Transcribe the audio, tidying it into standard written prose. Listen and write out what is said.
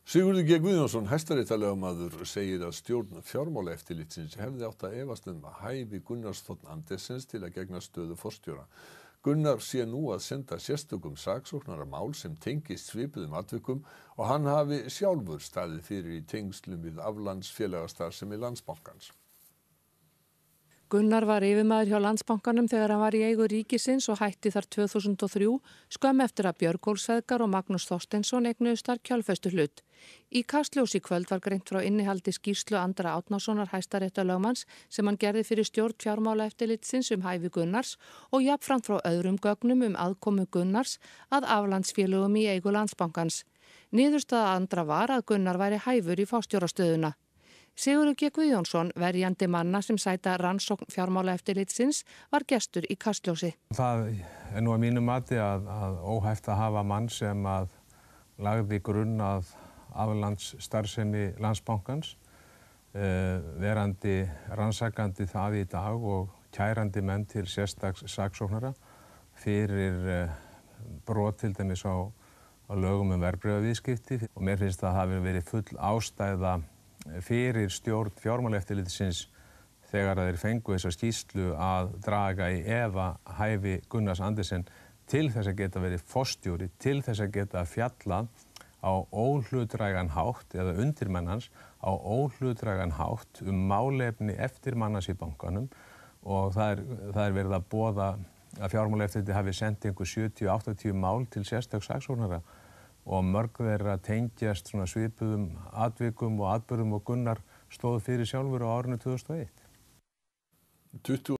Sigurður G. Guðjónsson, hæstaréttarlögmaður, segir að stjórn fjármálaeftirlitsins hefði átt að efast hæfi Gunnars Þ. Andersens til að gegna stöðu forstjóra. Gunnar sé nú að senda sérstökum saksóknara mál sem tengist svipuðum atvikum og hann hafi sjálfur staðið fyrir í tengslum við aflandsfélagastarfsemi Landsbankans. Gunnar var yfirmaður hjá Landsbankanum þegar hann var í eigu ríkisins og hætti þar 2003, skömmu eftir að Björgólfsfeðgar og Magnús Þorsteinsson eignuðust þar kjölfestuhlut. Í Kastljós í kvöld var greint frá innihaldi skýrslu Andra Árnasonar hæstaréttarlögmanns sem hann gerði fyrir stjórn fjármálaeftirlitsins hæfi Gunnars og jafnframt frá öðrum gögnum aðkomu Gunnars að aflandsfélögum í eigu Landsbankans. Niðurstaða Andra var að Gunnar væri hæfur í forstjórastöðuna. Sigurður G. Guðjónsson, verjandi manna sem sæta rannsókn fjármálaeftirlitsins, var gestur í Kastljósi. Það nú að mínu mati að óhæft að hafa mann sem að lagði grunn að aflandsstarfsemi Landsbankans, verandi rannsakandi það í dag og kærandi menn til sérstaks saksóknara fyrir brot til dæmis á lögum verðbréfaviðskipti og mér finnst að það hafi verið full ástæða fyrir stjórn fjármálaeftirlitsins þegar þeir fengu þessa skýrslu að draga í efa hæfi Gunnars Andersen til þess að geta verið forstjóri, til þess að geta fjallað á óhlutdrægan hátt eða undirmennans á óhlutdrægan hátt málefni eftirmannas í bankanum og það er verið að boða að fjármálaeftirlitið hafi sent einhver 70-80 mál til sérstaks saksóknara og mörg þeirra tengjast svona svipuðum atvikum og atburðum og Gunnar stóð fyrir sjálfur á árinu 2001.